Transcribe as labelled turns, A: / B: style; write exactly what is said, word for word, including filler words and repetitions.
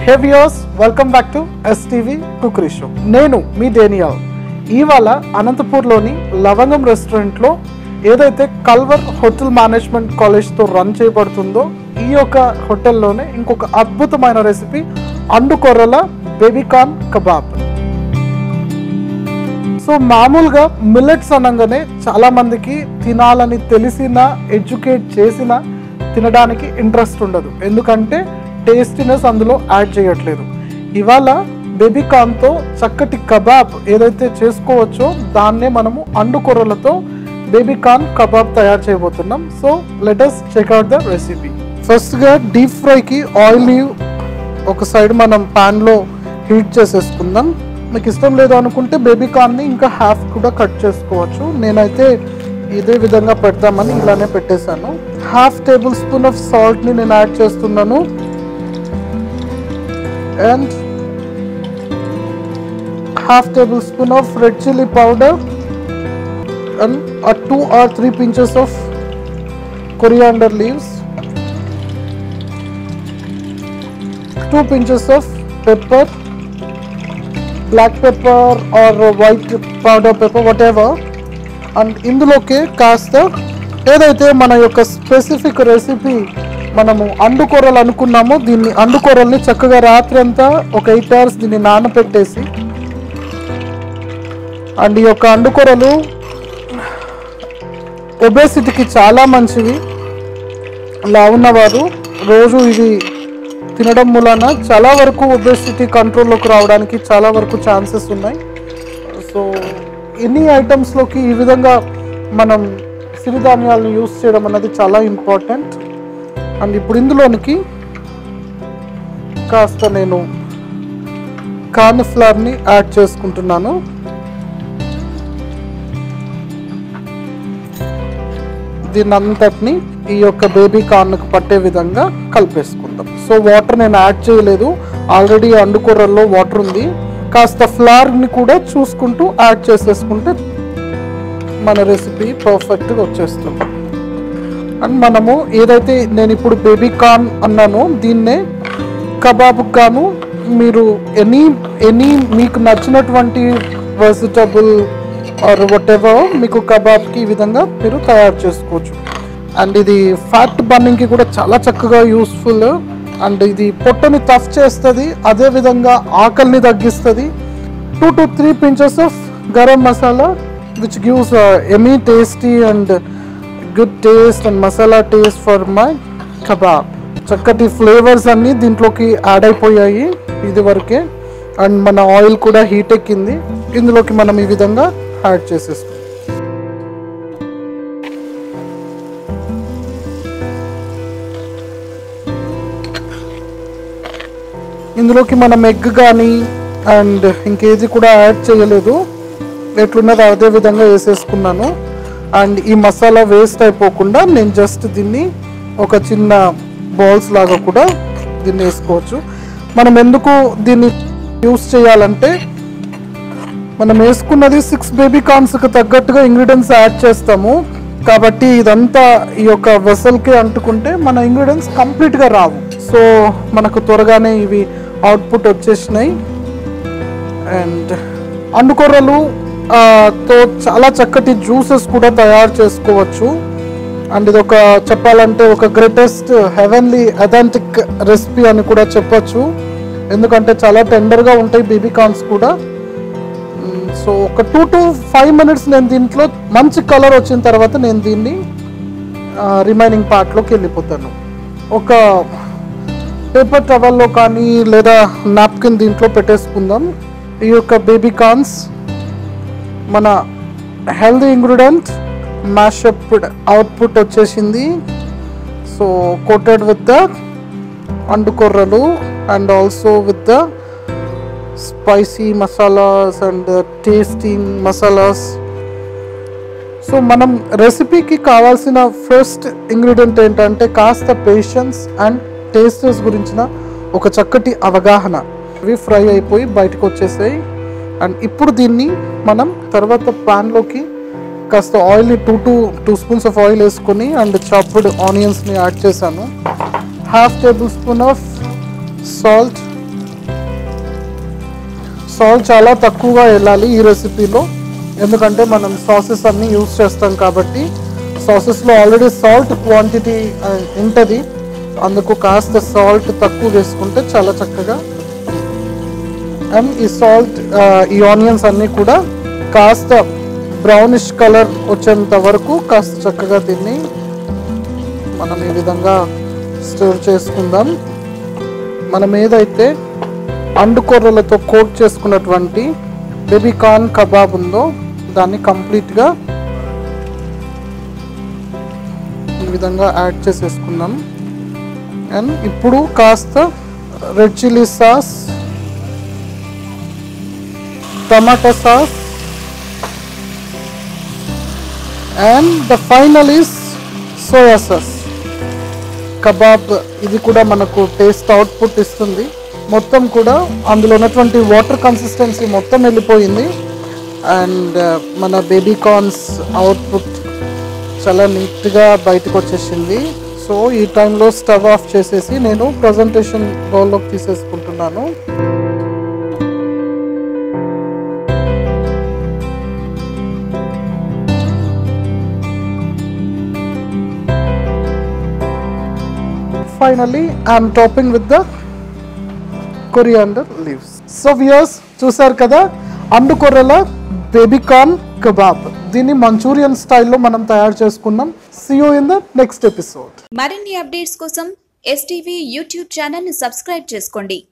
A: Hey viewers, welcome back to STV cookery show. నేను మీ Daniel. ఇవాళ అనంతపూర్లోని లవంగం రెస్టారెంట్లో ఏదైతే కల్వర్ హోటల్ మేనేజ్మెంట్ కాలేజ్తో రన్ చేయబడుతుందో ఈ యొక్క హోటల్లోనే ఇంకొక అద్భుతమైన రెసిపీ అండుకొర్రల బేబీకార్న్ కబాబ్. సో మామూలుగా మిల్లెట్స్ అనగానే చాలామందికి తినాలని తెలిసిన, ఎడ్యుకేట్ చేసిన తినడానికి ఇంట్రెస్ట్ ఉండదు, ఎందుకంటే టేస్టీనెస్ అందులో యాడ్ చేయట్లేదు. ఇవాళ బేబీకార్న్తో చక్కటి కబాబ్ ఏదైతే చేసుకోవచ్చో దాన్నే మనము అండుకొర్రలతో బేబీకార్న్ కబాబ్ తయారు చేయబోతున్నాం. So let us check out the recipe. ఫస్ట్గా డీప్ ఫ్రైకి ఆయిల్ ఒక సైడ్ మనం ప్యాన్లో హీట్ చేసేసుకుందాం. మీకు ఇష్టం లేదు అనుకుంటే బేబీకార్న్ని ఇంకా హాఫ్ కూడా కట్ చేసుకోవచ్చు. నేనైతే ఇదే విధంగా పెడతామని ఇలానే పెట్టేశాను. హాఫ్ టేబుల్ స్పూన్ ఆఫ్ సాల్ట్ని నేను యాడ్ చేస్తున్నాను. And half tablespoon of red chilli powder and a two or three pinches of coriander leaves, two pinches of pepper, black pepper or white powder pepper, whatever. And ఇందులోకి కాస్త ఏదైతే మన యొక్క specific recipe మనము అండుకొర్రలు అనుకున్నామో దీన్ని అండుకొర్రల్ని చక్కగా రాత్రి అంతా ఒక ఎయిట్ అవర్స్ దీన్ని నానబెట్టేసి, అండ్ ఈ యొక్క అండుకొర్రలు ఒబేసిటీకి చాలా మంచివి. అలా ఉన్నవారు రోజు ఇది తినడం మూలన చాలా వరకు ఒబేసిటీ కంట్రోల్లోకి రావడానికి చాలా వరకు ఛాన్సెస్ ఉన్నాయి. సో ఎన్ని ఐటమ్స్లోకి ఈ విధంగా మనం సిరిధాన్యాలను యూస్ చేయడం అన్నది చాలా ఇంపార్టెంట్. అండ్ ఇప్పుడు ఇందులోనికి కాస్త నేను కార్న్ ఫ్లవర్ని యాడ్ చేసుకుంటున్నాను. దీని అంతటిని ఈ యొక్క బేబీ కార్న్కి పట్టే విధంగా కలిపేసుకుందాం. సో వాటర్ నేను యాడ్ చేయలేదు, ఆల్రెడీ అండుకొర్రల్లో వాటర్ ఉంది. కాస్త ఫ్లవర్ని కూడా చూసుకుంటూ యాడ్ చేసేసుకుంటే మన రెసిపీ పర్ఫెక్ట్గా వచ్చేస్తుంది. అండ్ మనము ఏదైతే నేను ఇప్పుడు బేబీ కార్న్ అన్నానో దీన్నే కబాబ్కి గాను మీరు ఎనీ ఎనీ మీకు నచ్చినటువంటి వెజిటబుల్ ఆర్ వాట్ ఎవర్ మీకు కబాబ్కి ఈ విధంగా మీరు తయారు చేసుకోవచ్చు. అండ్ ఇది ఫ్యాట్ బర్నింగ్కి కూడా చాలా చక్కగా యూస్ఫుల్. అండ్ ఇది పొట్టని టఫ్ చేస్తుంది, అదేవిధంగా ఆకలిని తగ్గిస్తుంది. Two to three pinches of garam masala which gives me tasty and good taste and masala taste for my kebab. చక్కటి ఫ్లేవర్స్ అన్నీ దీంట్లోకి యాడ్ అయిపోయాయి ఇది వరకే. అండ్ మన ఆయిల్ కూడా హీట్ ఎక్కింది. ఇందులోకి మనం ఈ విధంగా యాడ్ చేసేస్తాం. ఇందులోకి మనం ఎగ్ కానీ అండ్ ఇంకేది కూడా యాడ్ చేయలేదు, ఎట్లున్నదో అదే విధంగా వేసేసుకున్నాను. అండ్ ఈ మసాలా వేస్ట్ అయిపోకుండా నేను జస్ట్ దీన్ని ఒక చిన్న బాల్స్ లాగా కూడా దీన్ని వేసుకోవచ్చు. మనం ఎందుకు దీన్ని యూస్ చేయాలంటే మనం వేసుకున్నది సిక్స్ బేబీ కార్న్స్కి తగ్గట్టుగా ఇంగ్రీడియంట్స్ యాడ్ చేస్తాము కాబట్టి ఇదంతా ఈ యొక్క వెసల్కి అంటుకుంటే మన ఇంగ్రీడియంట్స్ కంప్లీట్గా రావు. సో మనకు త్వరగానే ఇవి అవుట్పుట్ వచ్చేసినాయి. అండ్ అండుకొర్రలు తో చాలా చక్కటి జ్యూసెస్ కూడా తయారు చేసుకోవచ్చు. అండ్ ఇది ఒక చెప్పాలంటే ఒక గ్రేటెస్ట్ హెవెన్లీ అథెంటిక్ రెసిపీ అని కూడా చెప్పచ్చు, ఎందుకంటే చాలా టెండర్గా ఉంటాయి బేబీ కార్న్స్ కూడా. సో ఒక టూ టు ఫైవ్ మినిట్స్ నేను దీంట్లో మంచి కలర్ వచ్చిన తర్వాత నేను దీన్ని రిమైనింగ్ పార్ట్లోకి వెళ్ళిపోతాను. ఒక పేపర్ టవల్లో కానీ లేదా నాప్కిన్ దీంట్లో పెట్టేసుకుందాం. ఈ యొక్క బేబీ కార్న్స్ మన హెల్దీ ఇంగ్రీడియంట్ మ్యాషప్ అవుట్పుట్ వచ్చేసింది. సో కోటెడ్ విత్ ద అండుకొర్రలు and also with the spicy masalas and tasty masalas. So మనం రెసిపీకి కావాల్సిన ఫస్ట్ ఇంగ్రీడియంట్ ఏంటంటే కాస్త పేషెన్స్ అండ్ టేస్టెస్ గురించిన ఒక చక్కటి అవగాహన. ఇవి ఫ్రై అయిపోయి బయటకు వచ్చేసాయి. అండ్ ఇప్పుడు దీన్ని మనం తర్వాత ప్యాన్లోకి కాస్త ఆయిల్ని two two two spoons of oil వేసుకొని అండ్ చాప్డ్ ఆనియన్స్ని యాడ్ చేశాను. Half tablespoon of salt salt చాలా తక్కువగా వెళ్ళాలి ఈ రెసిపీలో, ఎందుకంటే మనం సాసెస్ అన్నీ యూస్ చేస్తాం కాబట్టి సాసెస్లో ఆల్రెడీ సాల్ట్ క్వాంటిటీ ఉంటుంది, అందుకు కాస్త సాల్ట్ తక్కువ వేసుకుంటే చాలా చక్కగా. అండ్ ఈ సాల్ట్ ఈ ఆనియన్స్ అన్నీ కూడా కాస్త బ్రౌనిష్ కలర్ వచ్చేంత వరకు కాస్త చక్కగా దీన్ని మనం ఈ విధంగా స్టోర్ చేసుకుందాం. మనం ఏదైతే అండుకొర్రలతో కోట్ చేసుకున్నటువంటి బేబీ కార్న్ కబాబ్ ఉందో దాన్ని కంప్లీట్గా ఈ విధంగా యాడ్ చేసేసుకుందాం. అండ్ ఇప్పుడు కాస్త red chilli sauce, tomato sauce, and the final is soya sauce. Kebab ఇది కూడా మనకు టేస్ట్ అవుట్పుట్ ఇస్తుంది. మొత్తం కూడా అందులో ఉన్నటువంటి వాటర్ కన్సిస్టెన్సీ మొత్తం వెళ్ళిపోయింది అండ్ మన బేబీ కార్న్స్ అవుట్పుట్ చాలా నీట్గా బయటకు వచ్చేసింది. సో ఈ టైంలో స్టవ్ ఆఫ్ చేసేసి నేను ప్రజెంటేషన్ బౌల్లోకి తీసేసుకుంటున్నాను. Finally, I am topping with the coriander leaves. So viewers, చూసారు కదా అండుకొర్రల బేబీ కార్న్ కబాబ్. దీన్ని మంచూరియన్ స్టైల్లో మనం తయారు చేసుకున్నాం. See you in the next episode.
B: మరిన్ని అప్డేట్స్ కోసం ఎస్టీవీ యూట్యూబ్ ఛానల్ ని సబ్స్క్రైబ్ చేసుకోండి.